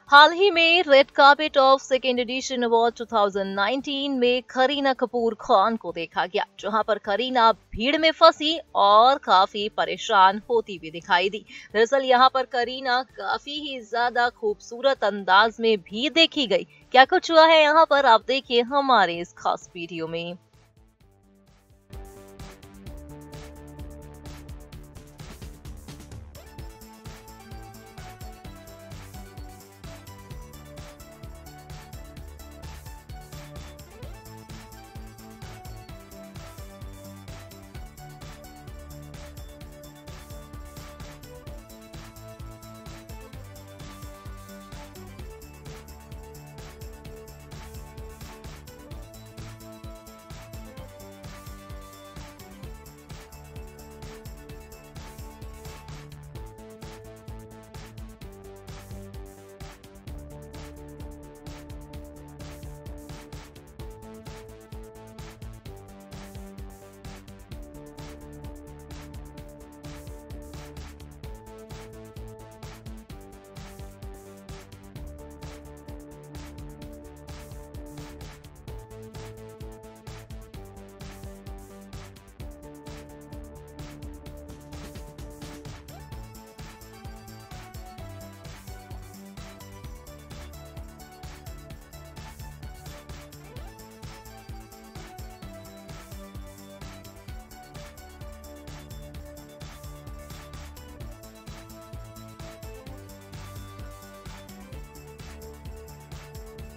हाल ही में red carpet of second edition award 2019 में करीना कपूर खान को देखा गया, जहां पर करीना भीड़ में फंसी और काफी परेशान होती भी दिखाई दी। दरअसल यहां पर करीना काफी ही ज्यादा खूबसूरत अंदाज में भी देखी गई। क्या कुछ हुआ है यहाँ पर, आप देखिए हमारे इस खास वीडियो में।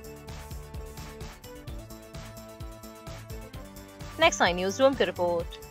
नेक्स्ट आई न्यूज रूम की रिपोर्ट।